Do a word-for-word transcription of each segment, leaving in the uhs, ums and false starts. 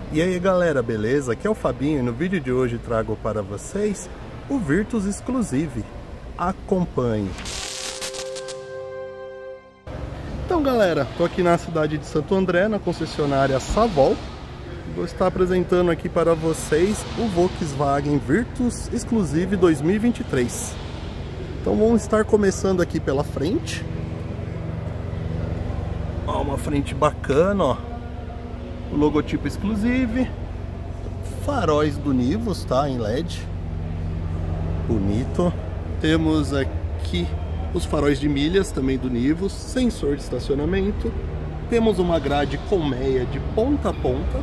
E aí galera, beleza? Aqui é o Fabinho e no vídeo de hoje trago para vocês o Virtus Exclusive. Acompanhe! Então galera, tô aqui na cidade de Santo André, na concessionária Savol. Vou estar apresentando aqui para vocês o Volkswagen Virtus Exclusive dois mil e vinte e três. Então vamos estar começando aqui pela frente. Ó, uma frente bacana, ó. O logotipo Exclusive, faróis do Nivus, tá, em L E D, bonito. Temos aqui os faróis de milhas também do Nivus, sensor de estacionamento. Temos uma grade colmeia de ponta a ponta,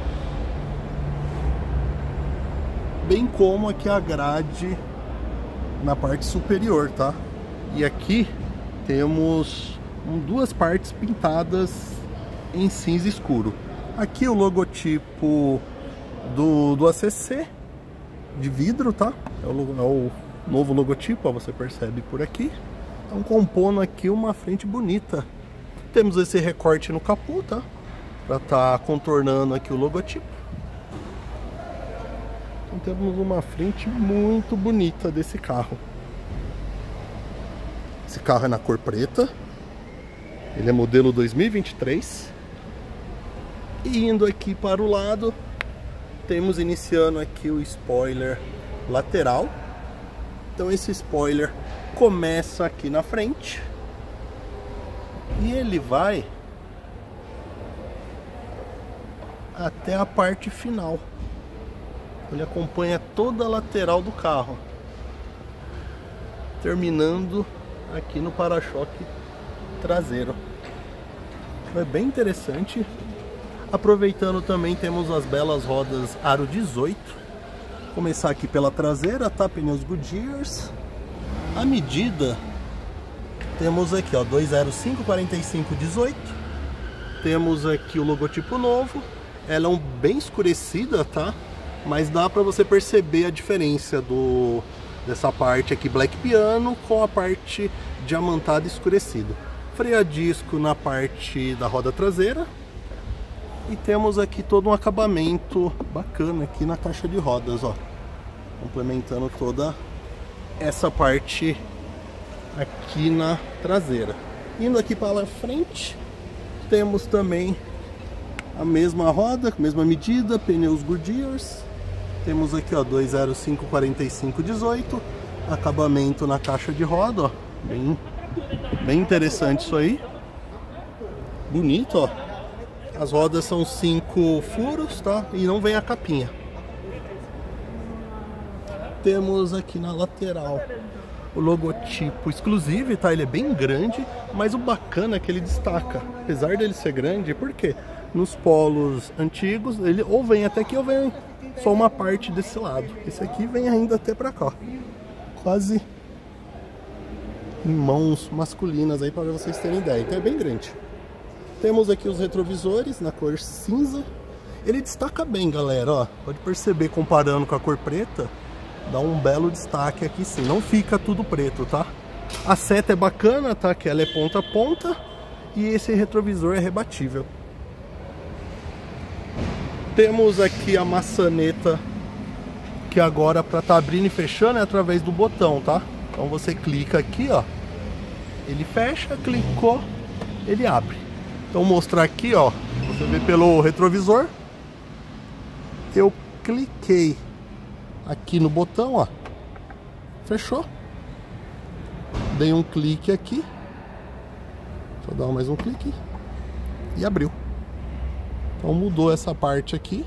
bem como aqui a grade na parte superior, tá? E aqui temos duas partes pintadas em cinza escuro. Aqui o logotipo do, do A C C de vidro, tá? É o, é o novo logotipo, ó, você percebe por aqui. Então compondo aqui uma frente bonita. Temos esse recorte no capô, tá? Pra tá contornando aqui o logotipo. Então temos uma frente muito bonita desse carro. Esse carro é na cor preta. Ele é modelo dois mil e vinte e três. E indo aqui para o lado, temos iniciando aqui o spoiler lateral. Então esse spoiler começa aqui na frente e ele vai até a parte final. Ele acompanha toda a lateral do carro, terminando aqui no para-choque traseiro. É bem interessante. Aproveitando também, temos as belas rodas aro dezoito. Começar aqui pela traseira, tá? Pneus Goodyear. A medida temos aqui, ó, dois zero cinco, quarenta e cinco, dezoito. Temos aqui o logotipo novo. Ela é um bem escurecida, tá? Mas dá para você perceber a diferença do dessa parte aqui black piano com a parte diamantada escurecida. Freio a disco na parte da roda traseira. E temos aqui todo um acabamento bacana aqui na caixa de rodas, ó, complementando toda essa parte aqui na traseira. Indo aqui para a frente, temos também a mesma roda, mesma medida, pneus Goodyear. Temos aqui, ó, dois zero cinco, quarenta e cinco, dezoito, acabamento na caixa de roda, ó, bem, bem interessante isso aí, bonito, ó. As rodas são cinco furos, tá? E não vem a capinha. Temos aqui na lateral o logotipo Exclusive, tá? Ele é bem grande, mas o bacana é que ele destaca. Apesar dele ser grande, porque nos polos antigos, ele ou vem até aqui ou vem só uma parte desse lado. Esse aqui vem ainda até pra cá. Quase em mãos masculinas aí, para vocês terem ideia. Então é bem grande. Temos aqui os retrovisores na cor cinza. Ele destaca bem, galera, ó. Pode perceber, comparando com a cor preta, dá um belo destaque aqui sim. Não fica tudo preto, tá? A seta é bacana, tá? Que ela é ponta a ponta. E esse retrovisor é rebatível. Temos aqui a maçaneta, que agora para tá abrindo e fechando é através do botão, tá? Então você clica aqui, ó. Ele fecha, clicou, ele abre. Então vou mostrar aqui, ó, você vê pelo retrovisor, eu cliquei aqui no botão, ó, fechou, dei um clique aqui, deixa eu dar mais um clique e abriu. Então mudou essa parte aqui.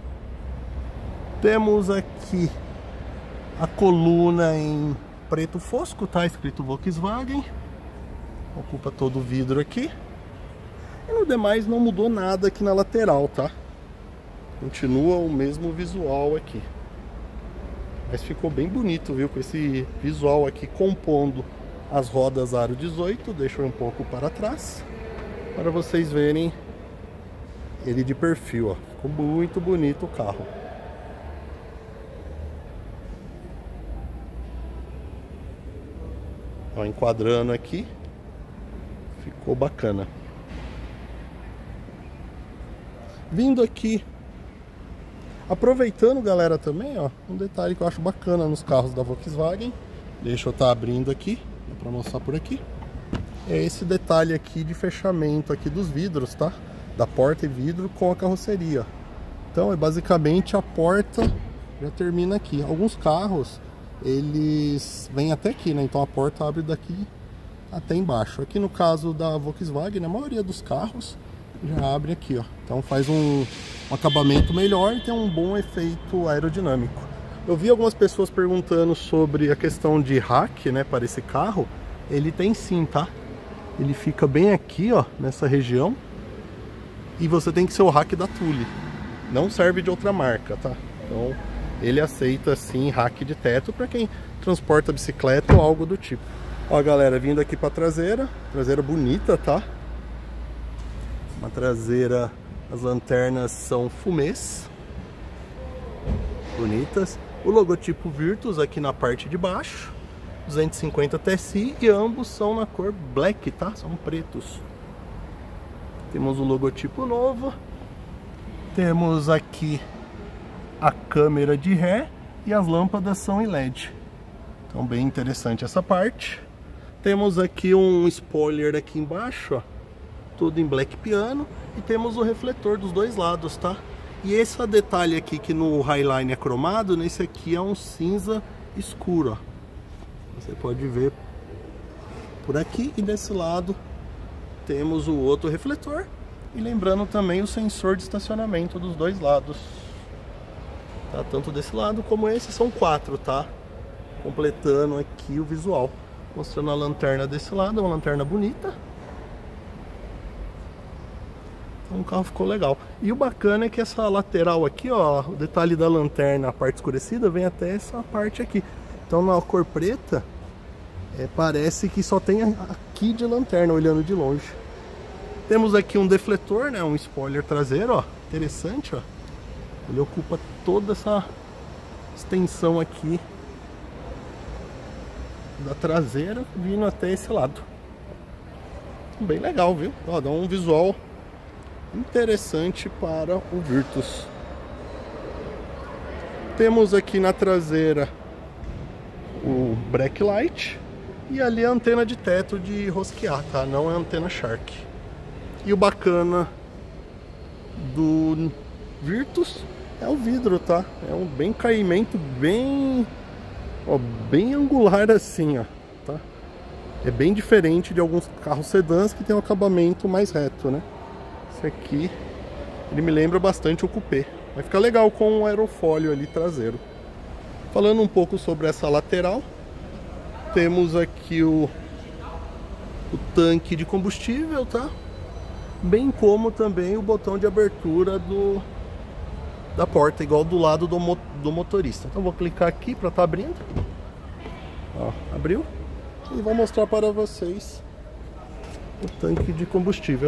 Temos aqui a coluna em preto fosco, tá escrito Volkswagen, ocupa todo o vidro aqui. E no demais não mudou nada aqui na lateral, tá? Continua o mesmo visual aqui. Mas ficou bem bonito, viu? Com esse visual aqui compondo as rodas aro dezoito. Deixa eu um pouco para trás, para vocês verem ele de perfil, ó. Ficou muito bonito o carro. Ó, enquadrando aqui, ficou bacana. Vindo aqui Aproveitando, galera, também, ó, um detalhe que eu acho bacana nos carros da Volkswagen. Deixa eu estar abrindo aqui, para mostrar por aqui. É esse detalhe aqui de fechamento aqui dos vidros, tá? Da porta e vidro com a carroceria. Então é basicamente a porta já termina aqui. Alguns carros, eles vêm até aqui, né? Então a porta abre daqui até embaixo. Aqui no caso da Volkswagen, a maioria dos carros já abre aqui, ó. Então faz um, um acabamento melhor e tem um bom efeito aerodinâmico. Eu vi algumas pessoas perguntando sobre a questão de rack, né, para esse carro. Ele tem sim, tá? Ele fica bem aqui, ó, nessa região. E você tem que ser o rack da Thule. Não serve de outra marca, tá? Então ele aceita sim rack de teto para quem transporta bicicleta ou algo do tipo. Ó, galera, vindo aqui para traseira, traseira bonita, tá? Uma traseira, as lanternas são fumês, bonitas. O logotipo Virtus aqui na parte de baixo, duzentos e cinquenta T S I, e ambos são na cor black, tá? São pretos. Temos o logotipo novo. Temos aqui a câmera de ré e as lâmpadas são em L E D. Então bem interessante essa parte. Temos aqui um spoiler aqui embaixo, ó, tudo em black piano, e temos o refletor dos dois lados, tá? E esse detalhe aqui que no Highline é cromado, nesse aqui é um cinza escuro, ó. Você pode ver por aqui, e desse lado temos o outro refletor. E lembrando também o sensor de estacionamento dos dois lados, tá? Tanto desse lado como esse, são quatro, tá? Completando aqui o visual. Mostrando a lanterna desse lado, uma lanterna bonita. Então o carro ficou legal. E o bacana é que essa lateral aqui, ó, o detalhe da lanterna, a parte escurecida, vem até essa parte aqui. Então na cor preta, é, parece que só tem aqui de lanterna, olhando de longe. Temos aqui um defletor, né, um spoiler traseiro, ó, interessante, ó. Ele ocupa toda essa extensão aqui da traseira, vindo até esse lado. Bem legal, viu? Ó, dá um visual interessante para o Virtus. Temos aqui na traseira o brake light e ali a antena de teto de rosquear, tá? Não é antena Shark. E o bacana do Virtus é o vidro, tá? É um bem caimento, bem, ó, bem angular assim, ó, tá? É bem diferente de alguns carros sedãs que tem um acabamento mais reto, né? Esse aqui, ele me lembra bastante o Coupé. Vai ficar legal com o aerofólio ali traseiro. Falando um pouco sobre essa lateral, temos aqui o, o tanque de combustível, tá? Bem como também o botão de abertura do, da porta, igual do lado do, mo, do motorista. Então vou clicar aqui para estar abrindo. Ó, abriu. E vou mostrar para vocês o tanque de combustível.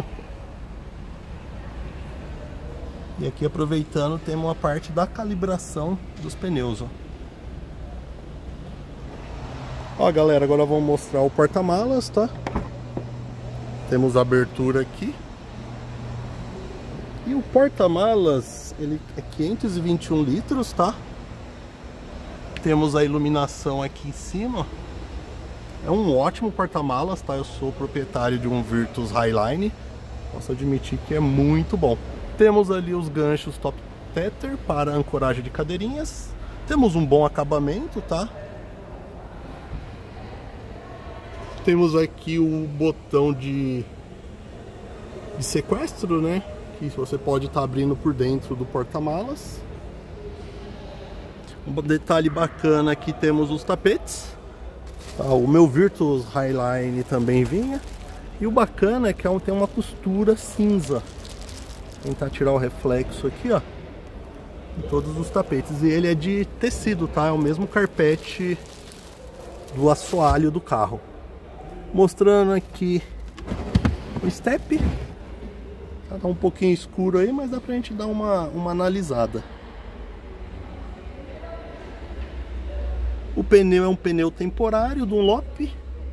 E aqui, aproveitando, temos uma parte da calibração dos pneus, ó. Ó, galera, agora vamos mostrar o porta-malas, tá? Temos a abertura aqui. E o porta-malas, ele é quinhentos e vinte e um litros, tá? Temos a iluminação aqui em cima. É um ótimo porta-malas, tá? Eu sou proprietário de um Virtus Highline. Posso admitir que é muito bom. Temos ali os ganchos top tether para ancoragem de cadeirinhas. Temos um bom acabamento, tá? Temos aqui o botão de, de sequestro, né? Que você pode estar abrindo por dentro do porta-malas. Um detalhe bacana aqui, temos os tapetes. Tá, o meu Virtus Highline também vinha. E o bacana é que tem uma costura cinza. Vou tentar tirar o reflexo aqui, ó, em todos os tapetes. E ele é de tecido, tá? É o mesmo carpete do assoalho do carro. Mostrando aqui o step. Tá um pouquinho escuro aí, mas dá pra gente dar uma, uma analisada. O pneu é um pneu temporário Dunlop.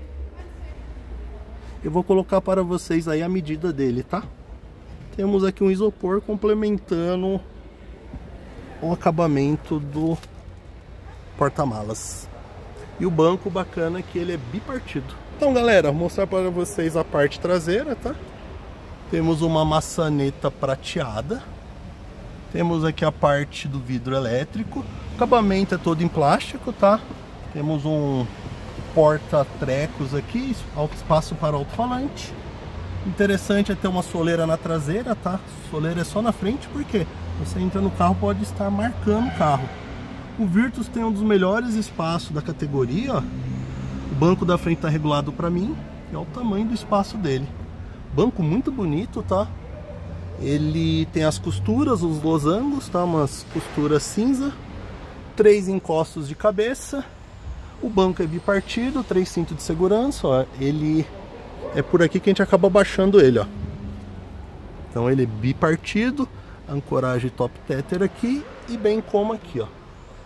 Eu vou colocar para vocês aí a medida dele, tá? Temos aqui um isopor complementando o acabamento do porta-malas. E o banco bacana é que ele é bipartido. Então galera, vou mostrar para vocês a parte traseira, tá? Temos uma maçaneta prateada. Temos aqui a parte do vidro elétrico. O acabamento é todo em plástico, tá? Temos um porta-trecos aqui, espaço para alto-falante. Interessante é ter uma soleira na traseira, tá? Soleira é só na frente, porque você entra no carro, pode estar marcando o carro. O Virtus tem um dos melhores espaços da categoria, ó. O banco da frente está regulado para mim, e olha o tamanho do espaço dele. Banco muito bonito, tá? Ele tem as costuras, os losangos, tá? Umas costuras cinza. Três encostos de cabeça. O banco é bipartido, três cintos de segurança, ó. Ele é por aqui que a gente acaba baixando ele, ó. Então ele é bipartido, ancoragem top tether aqui e bem como aqui, ó.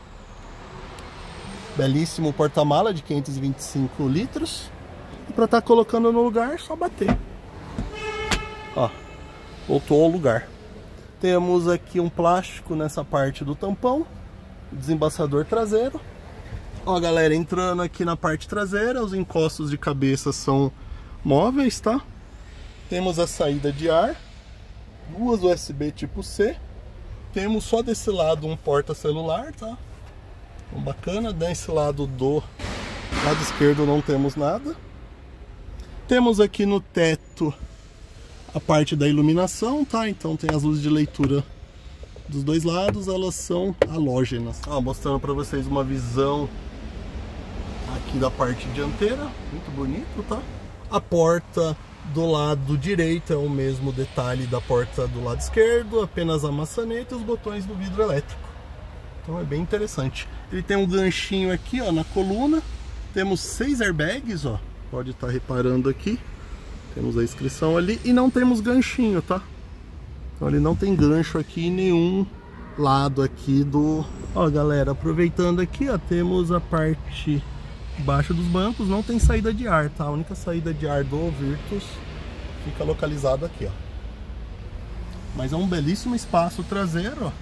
Belíssimo porta-mala de quinhentos e vinte e cinco litros. E para estar tá colocando no lugar, é só bater. Ó, voltou ao lugar. Temos aqui um plástico nessa parte do tampão, desembaçador traseiro. Ó galera, entrando aqui na parte traseira, os encostos de cabeça são móveis, tá? Temos a saída de ar, duas U S B tipo C. Temos só desse lado um porta-celular, tá? Então, bacana. Desse lado do lado esquerdo não temos nada. Temos aqui no teto a parte da iluminação, tá? Então tem as luzes de leitura dos dois lados, elas são halógenas. Ah, mostrando para vocês uma visão aqui da parte dianteira, muito bonito, tá? A porta do lado direito é o mesmo detalhe da porta do lado esquerdo, apenas a maçaneta e os botões do vidro elétrico. Então é bem interessante. Ele tem um ganchinho aqui, ó, na coluna. Temos seis airbags, ó. Pode estar reparando aqui. Temos a inscrição ali e não temos ganchinho, tá? Então ele não tem gancho aqui em nenhum lado aqui do... Ó galera, aproveitando aqui, ó, temos a parte embaixo dos bancos, não tem saída de ar, tá? A única saída de ar do Virtus fica localizada aqui, ó. Mas é um belíssimo espaço traseiro, ó.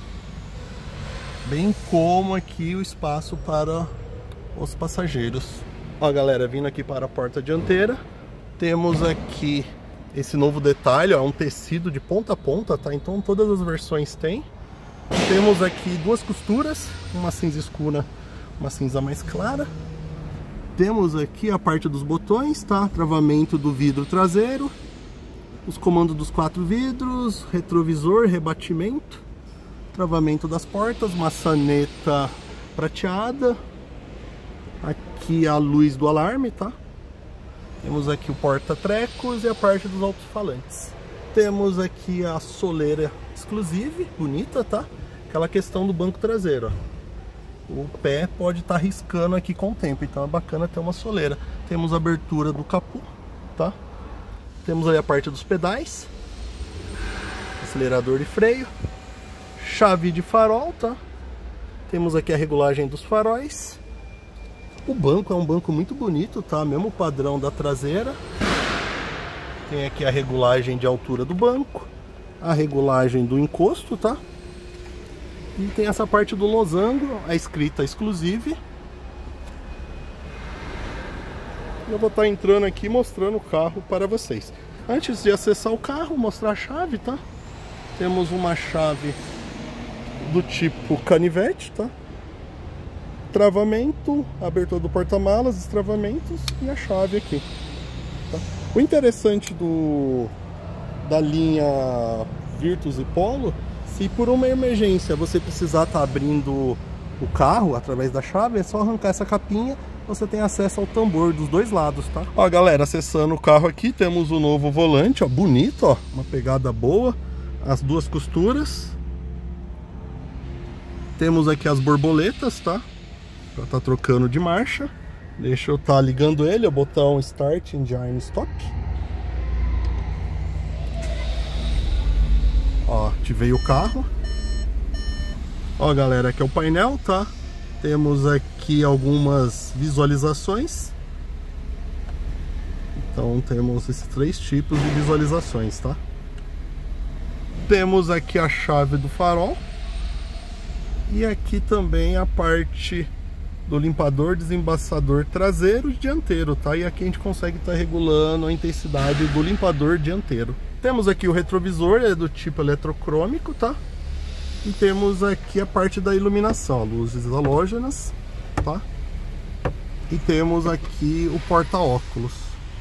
Bem como aqui o espaço para os passageiros. Ó galera, vindo aqui para a porta dianteira, temos aqui esse novo detalhe, ó, um tecido de ponta a ponta, tá? Então todas as versões tem. Temos aqui duas costuras, uma cinza escura, uma cinza mais clara. Temos aqui a parte dos botões, tá? Travamento do vidro traseiro, os comandos dos quatro vidros, retrovisor, rebatimento, travamento das portas, maçaneta prateada. Aqui a luz do alarme, tá? Temos aqui o porta-trecos e a parte dos alto-falantes. Temos aqui a soleira exclusive, bonita, tá? Aquela questão do banco traseiro, ó. O pé pode estar tá riscando aqui com o tempo, então é bacana ter uma soleira. Temos a abertura do capô, tá? Temos aí a parte dos pedais, acelerador de freio, chave de farol, tá? Temos aqui a regulagem dos faróis. O banco é um banco muito bonito, tá? Mesmo padrão da traseira. Tem aqui a regulagem de altura do banco, a regulagem do encosto, tá? E tem essa parte do losango, a escrita exclusive. Eu vou estar entrando aqui mostrando o carro para vocês. Antes de acessar o carro, mostrar a chave, tá? Temos uma chave do tipo canivete, tá? Travamento, abertura do porta-malas, destravamentos e a chave aqui, tá? O interessante do da linha Virtus e Polo, se por uma emergência você precisar estar tá abrindo o carro através da chave, é só arrancar essa capinha, você tem acesso ao tambor dos dois lados, tá? Ó galera, acessando o carro aqui, temos o novo volante, ó, bonito, ó, uma pegada boa, as duas costuras. Temos aqui as borboletas, tá? Pra tá trocando de marcha. Deixa eu tá ligando ele, o botão Start Engine Stop. Ó, ativei o carro. Ó galera, aqui é o painel, tá? Temos aqui algumas visualizações. Então temos esses três tipos de visualizações, tá? Temos aqui a chave do farol. E aqui também a parte do limpador desembaçador traseiro e dianteiro, tá? E aqui a gente consegue estar tá regulando a intensidade do limpador dianteiro. Temos aqui o retrovisor, é do tipo eletrocrômico, tá? E temos aqui a parte da iluminação, luzes halógenas, tá? E temos aqui o porta-óculos.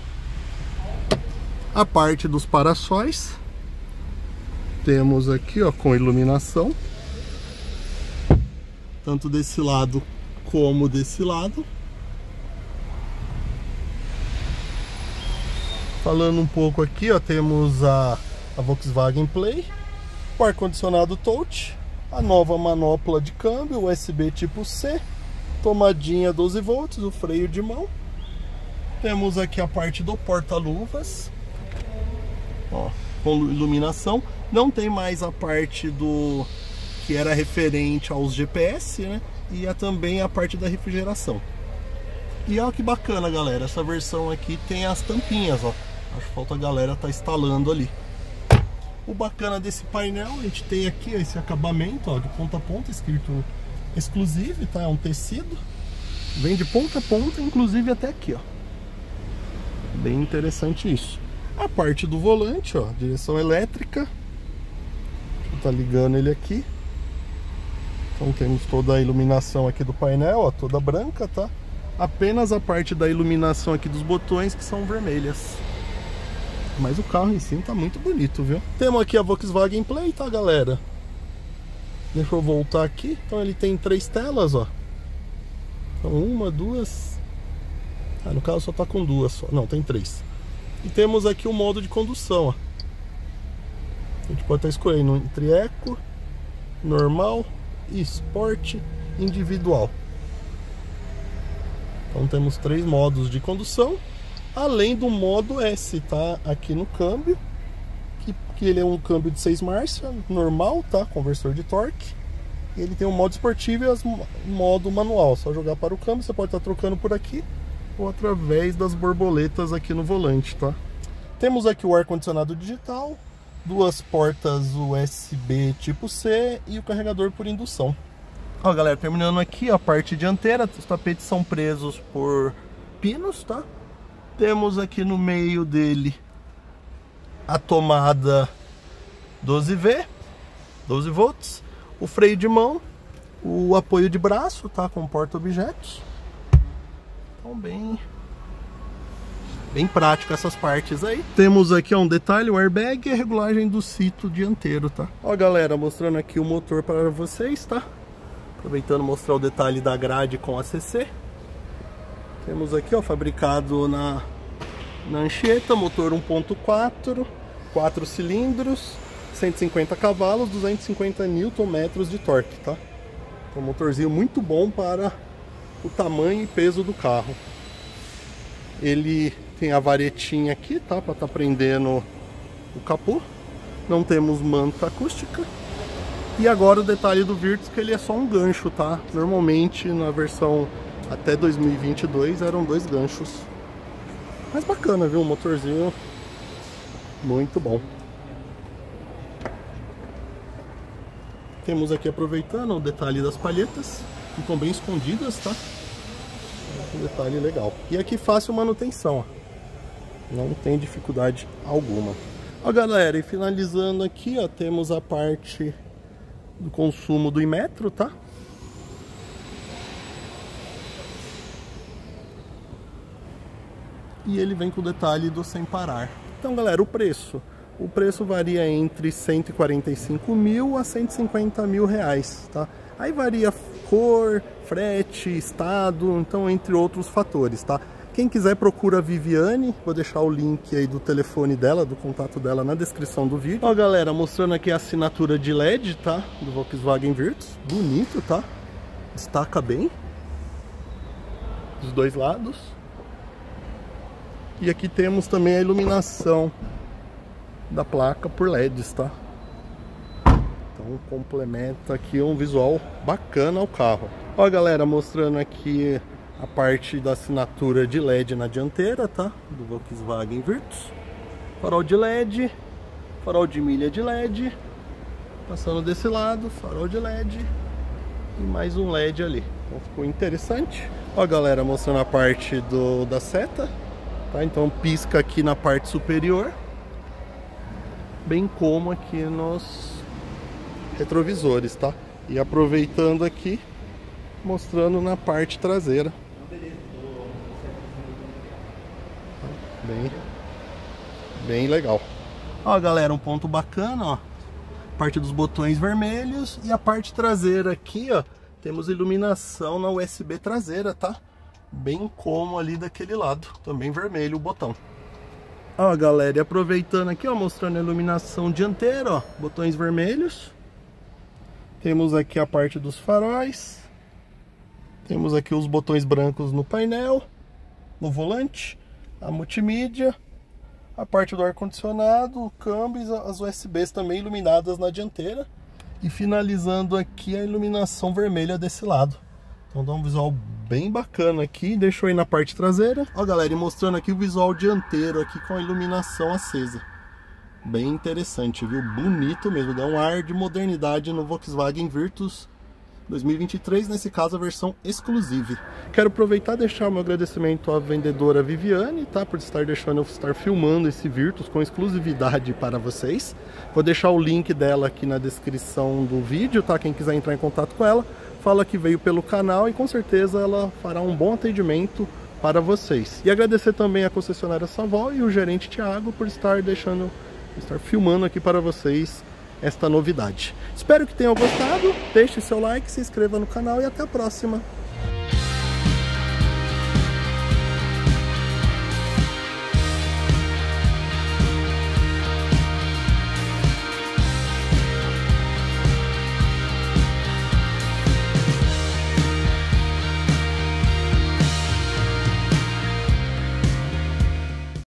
A parte dos para-sóis, temos aqui, ó, com iluminação, tanto desse lado como desse lado. Falando um pouco aqui, ó, temos a, a Volkswagen Play, o ar-condicionado touch, a nova manopla de câmbio, U S B tipo C, tomadinha doze volts, o freio de mão. Temos aqui a parte do porta-luvas, ó, com iluminação. Não tem mais a parte do que era referente aos G P S, né? E é também a parte da refrigeração. E olha que bacana, galera, essa versão aqui tem as tampinhas, ó. Acho que falta a galera tá instalando ali. O bacana desse painel, a gente tem aqui, ó, esse acabamento, ó, de ponta a ponta, escrito exclusive, tá? É um tecido. Vem de ponta a ponta, inclusive até aqui, ó. Bem interessante isso. A parte do volante, ó, direção elétrica. Tá ligando ele aqui. Então temos toda a iluminação aqui do painel, ó, toda branca, tá? Apenas a parte da iluminação aqui dos botões que são vermelhas. Mas o carro em si tá muito bonito, viu? Temos aqui a Volkswagen Play, tá, galera? Deixa eu voltar aqui. Então ele tem três telas, ó. Então uma, duas... Ah, no caso só tá com duas só. Não, tem três. E temos aqui o modo de condução, ó. A gente pode estar escolhendo entre Eco, Normal, Esporte, Individual. Então temos três modos de condução, além do modo S, tá? Aqui no câmbio, que, que ele é um câmbio de seis marchas, normal, tá? Conversor de torque. E ele tem um modo esportivo e as, modo manual. Só jogar para o câmbio, você pode estar trocando por aqui ou através das borboletas aqui no volante, tá? Temos aqui o ar-condicionado digital, duas portas U S B tipo C e o carregador por indução. Ó, galera, terminando aqui a parte dianteira, os tapetes são presos por pinos, tá? Temos aqui no meio dele a tomada doze V, doze volts, o freio de mão, o apoio de braço, tá? Com porta-objetos. Então bem... Bem prático essas partes aí. Temos aqui, ó, um detalhe, o airbag e a regulagem do cinto dianteiro, tá? Ó, galera, mostrando aqui o motor para vocês, tá? Aproveitando mostrar o detalhe da grade com A C C. Temos aqui, ó, fabricado na, na Anchieta, motor um ponto quatro, quatro cilindros, cento e cinquenta cavalos, duzentos e cinquenta newton metros de torque, tá? Então, um motorzinho muito bom para o tamanho e peso do carro. Ele tem a varetinha aqui, tá? Para estar prendendo o capô. Não temos manta acústica. E agora o detalhe do Virtus, que ele é só um gancho, tá? Normalmente na versão até dois mil e vinte e dois eram dois ganchos. Mas bacana, viu? Um motorzinho muito bom. Temos aqui, aproveitando, o detalhe das palhetas. Ficam bem escondidas, tá? Um detalhe legal. E aqui fácil manutenção, ó. Não tem dificuldade alguma. Ó, galera, e finalizando aqui, ó, temos a parte do consumo do Inmetro, tá? E ele vem com o detalhe do sem parar. Então, galera, o preço. O preço varia entre cento e quarenta e cinco mil a cento e cinquenta mil reais, tá? Aí varia cor, frete, estado, então entre outros fatores, tá? Quem quiser procura a Viviane, vou deixar o link aí do telefone dela, do contato dela na descrição do vídeo. Ó, galera, mostrando aqui a assinatura de L E D, tá? Do Volkswagen Virtus, bonito, tá? Destaca bem dos dois lados. E aqui temos também a iluminação da placa por L E Ds, tá? Então complementa aqui um visual bacana ao carro. Ó, galera, mostrando aqui a parte da assinatura de L E D na dianteira, tá? Do Volkswagen Virtus. Farol de L E D, farol de milha de L E D. Passando desse lado, farol de L E D. e mais um L E D ali. Então ficou interessante. Ó, galera, mostrando a parte do, da seta, tá? Então pisca aqui na parte superior, bem como aqui nos retrovisores, tá? E aproveitando aqui, mostrando na parte traseira. Bem, bem legal. Ó, galera, um ponto bacana, ó. Parte dos botões vermelhos e a parte traseira aqui, ó, temos iluminação na U S B traseira, tá? Bem como ali daquele lado, também vermelho o botão. Ó, galera, e aproveitando aqui, ó, mostrando a iluminação dianteira, ó, botões vermelhos. Temos aqui a parte dos faróis. Temos aqui os botões brancos no painel, no volante, a multimídia, a parte do ar-condicionado, o câmbio e as U S Bs também iluminadas na dianteira. E finalizando aqui a iluminação vermelha desse lado. Então dá um visual bem bacana aqui. Deixou aí na parte traseira. Ó, galera, e mostrando aqui o visual dianteiro aqui com a iluminação acesa. Bem interessante, viu? Bonito mesmo. Dá um ar de modernidade no Volkswagen Virtus dois mil e vinte e três, nesse caso a versão exclusive. Quero aproveitar e deixar o meu agradecimento à vendedora Viviane, tá? Por estar deixando eu estar filmando esse Virtus com exclusividade para vocês. Vou deixar o link dela aqui na descrição do vídeo, tá? Quem quiser entrar em contato com ela, fala que veio pelo canal e com certeza ela fará um bom atendimento para vocês. E agradecer também a concessionária Savol e o gerente Thiago por estar deixando, estar filmando aqui para vocês esta novidade. Espero que tenham gostado, deixe seu like, se inscreva no canal e até a próxima.